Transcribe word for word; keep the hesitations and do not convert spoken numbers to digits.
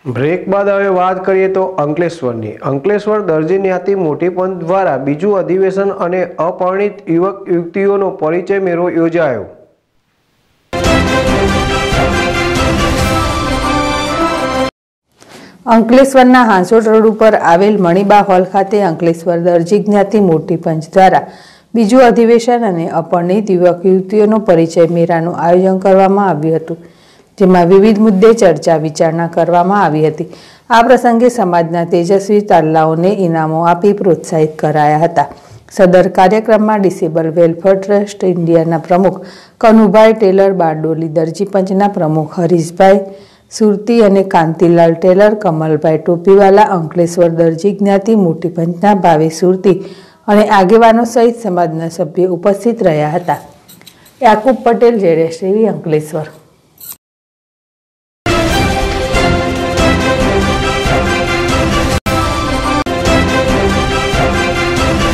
Break બાદ હવે વાત કરીએ તો અંકલેશ્વરની અંકલેશ્વર દરજી જ્ઞાતિ મોટી પંથ દ્વારા બીજું અધિવેશન અને અપરિણિત યુવક યુવતીઓનો પરિચય મેળો યોજાયો। અંકલેશ્વરના હાંસોટ રોડ ઉપર આવેલ મણિબા હોલ ખાતે અંકલેશ્વર દરજી જ્ઞાતિ મોટી પંચ દ્વારા બીજું અધિવેશન અને અપરિણિત યુવક યુવતીઓનો પરિચય મેળાનું આયોજન કરવામાં આવ્યું હતું, જેમાં વિવિધ મુદ્દે ચર્ચા વિચારણા કરવામાં આવી હતી। આ પ્રસંગે સમાજના તેજસ્વી તારલાઓને ઇનામો આપી પ્રોત્સાહિત કરાયા હતા। સદર કાર્યક્રમમાં ડિસેબલ વેલફેર ટ્રસ્ટ ઇન્ડિયાના પ્રમુખ કનુભાઈ ટેલર, બારડોલી દરજી પંચના પ્રમુખ હરીશભાઈ સુરતી અને કાંતિલાલ ટેલર, કમલભાઈ ટોપીવાલા, અંકલેશ્વર દરજી જ્ઞાતિ મોટી પંચના ભાવેશ સુરતી અને આગેવાનો સહિત સમાજના સભ્યો ઉપસ્થિત રહ્યા હતા। યાકુબ પટેલ, જેડેશ ટીવી, અંકલેશ્વર।